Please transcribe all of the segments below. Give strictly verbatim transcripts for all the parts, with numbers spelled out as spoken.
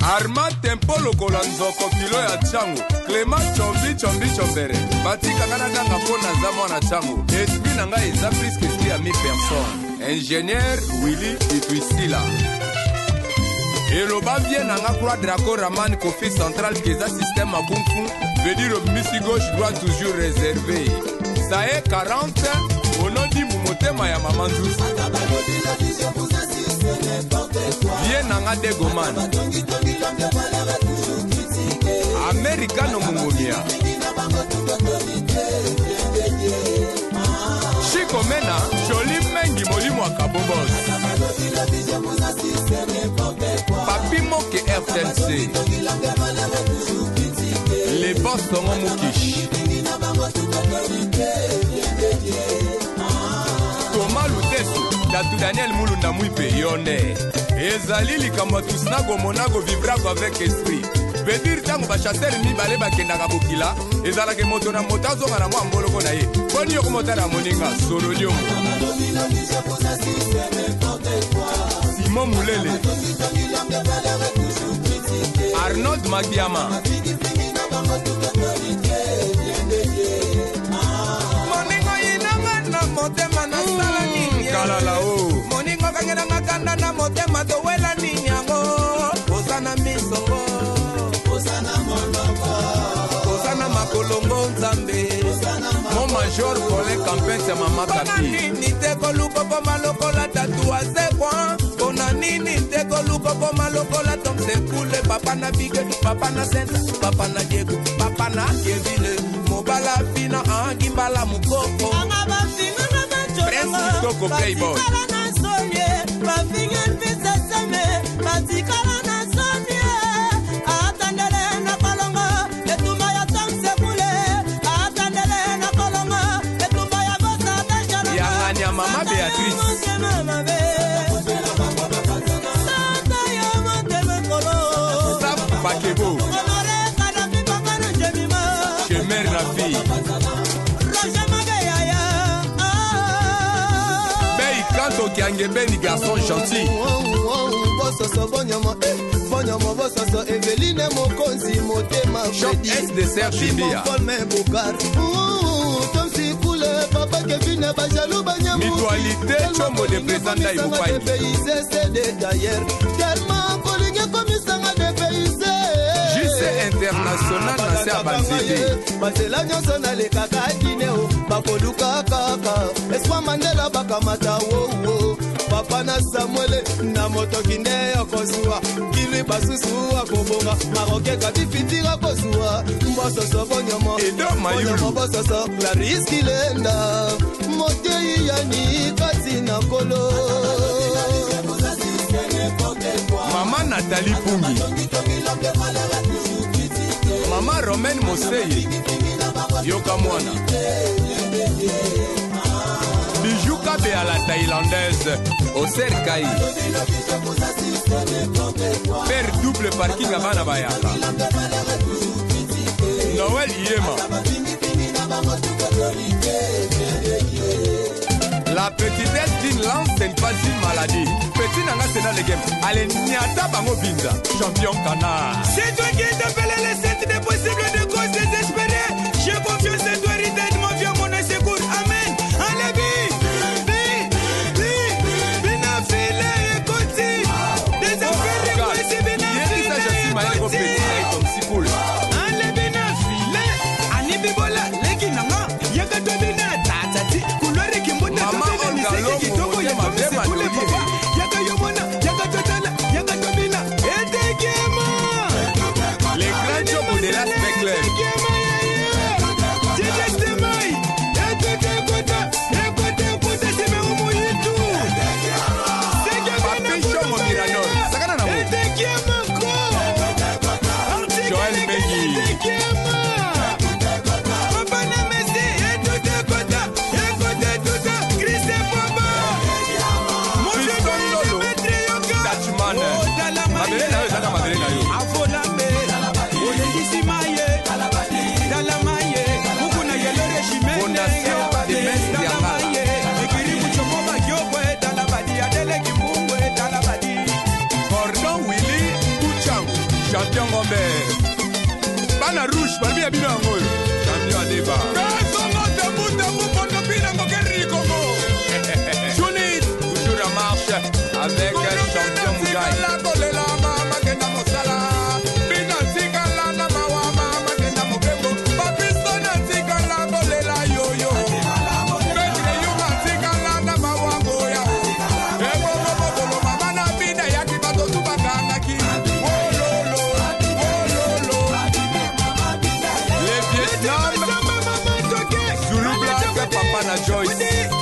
Arma tempo lokola nzoko kilo ya chango Clément chombi chombi chombere Batika kana kanga pona za mwana chango Esprit nanga eza plus que esprit à mi personne Ingénieur Willy Itwisila Eloba vient nanga croix Draco Raman Kofi central Keza système à kung fu veut dire misi gauche droit toujours réservé Ça est quarante Au nom di mumotema ya maman Nzus Viens nanga degoman Americano mungomia Chico Mena Joli mengi molimo wa kabobos Papi moke R T N C Les boss sont mon moukish Thomas Luteso Datu Daniel Mulunda Mouipe Yone Ezali likamwa tusnago monago vibrago avec esprit Vedir tango ba chasser ni bale ba kendaka bokila ezala ke moto na motazo ngana mwa mboloko na ye Boni yoko motara moninga solo nyongo Simon Mulele Arnold Magiama Moningo yinanga na motema na sala nini Kalala o Moningo kangena ngakanda na motema to wela ninyango Osana misongo Osana monoko Osana makolongo nzambe Mon major Colin Campin ya mama kapi Kona nini teko luko koma lokola tatu a sekwa Kona nini teko luko koma lokola tom se kule Papa na bige, papa na senta, papa na diego Papa na kevile, mobala fina angi mbala mukoko Angaba fina na manchoro Prince Mutoko Playboy Bafingan pisa seme, batikala na sonye Atandele na kolongo, etumba ya tamse kule Atandele na kolongo, etumba ya bosa tashana Yangani ya mama Beatrice Sata ya mateme kolo Sapu Bakebo Onore kadafi bakana jemima Kemer na fi Roja magayaya Kanto Kiange Beni garçon gentil Bososo bonyama Bonyama bososo Eveline Mokonzi Motema Shop S de Serge Bia Folme Bokar Tom si koule Papa Kevin Bajalou Banyamou Mutualité Chombo de présenta Ibupai Dépaysé c'est de d'ailleurs Tellement Poligé comme Sanga dépaysé J C international na ser Banzete Basela nyonso na le kaka dineo Bakoluka kaka Espoir Mandela bakamata wo wo Papa na Samuel na moto kinde yokozua Kilwi basusu akobonga Maroke kati fitira kozua Mboso so bonyama Edo Mayulu Mboso so Clarice Kilenda Motei yani kasi na kolo Mama Nathalie Pungi Mama Romaine Moseye Yoka Mwana Bijou Kabe à la thaïlandaise Au Serkaï Père double parking à Banabayaka Noël Yema La petitesse d'une lance c'est pas une maladie Petit nanga c'est dans les games Allez Nyata Bango Binza Champion canard C'est toi qui t'appelles les sept des possibles de causes désespérées J'ai confiance en toi Rita mon vieux mon secours Amen Allez bi Bi Bi Bina file et conti Désespéré Kwesi bina file et conti Allez bina file Ani bibola Leki nanga Yaka to bina tatati Kulori kimbuta Mama Olga Kitoko ya tome se kule papa Yaka yomona Yaka totala Yaka tobina Ete kema Les grands jobs de la spectre Tete mai Ete kota Ete kota Sime umu yitu Papi Shomo Mirador Sakana na mu Ete kema ko Joel Mengi Ete kema Papa na mesi Ete kota Ete kota Christe Papa Tristan Lolo Dutchman Madeleine na yo Zaka Madeleine na yo Avolame Olengisi maye Dalamaye Mukuna yelo regime Fondation de Mestre Yangala Ekiri muchomo bagyokwe Dalabadi Adele Kimbungwe Dalabadi Gordon Willy Kuchangu champion Gombe. Bana rouge, balbi ya bino yango. Champion Adeba. Kongo debout debout pondo bina ngokeri Kongo. Junit, toujours en marche avec champion Mugai. Joyce.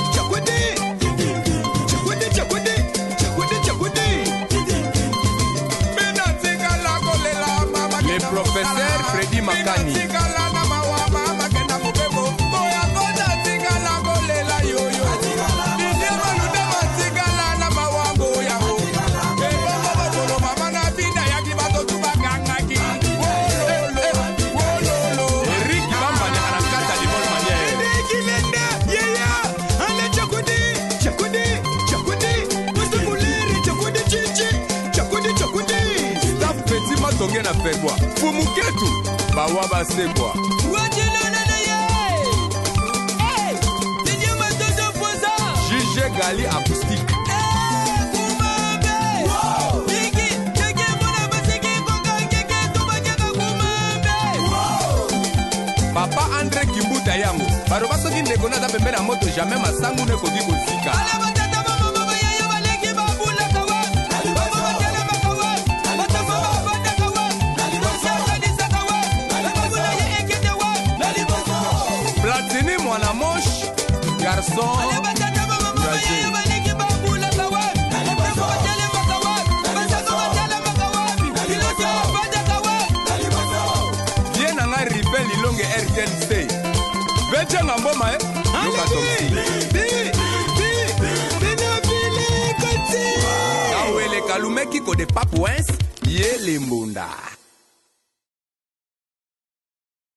Le professeur Freddy Makani. Na fekwa fumuketu bawa basekwa Juge Gali acoustique Papa André Kimbuta yango baro basoki ndeko na pembe na moto jamais masangu ne kodi kozika Mwana moche, garçon, courageux. Viens à la ribelle, longue R T L C. Viens à Mboma, eh? Yoka Tomsi. Kawele Kalumeki ko de papouens, yé les mbunda.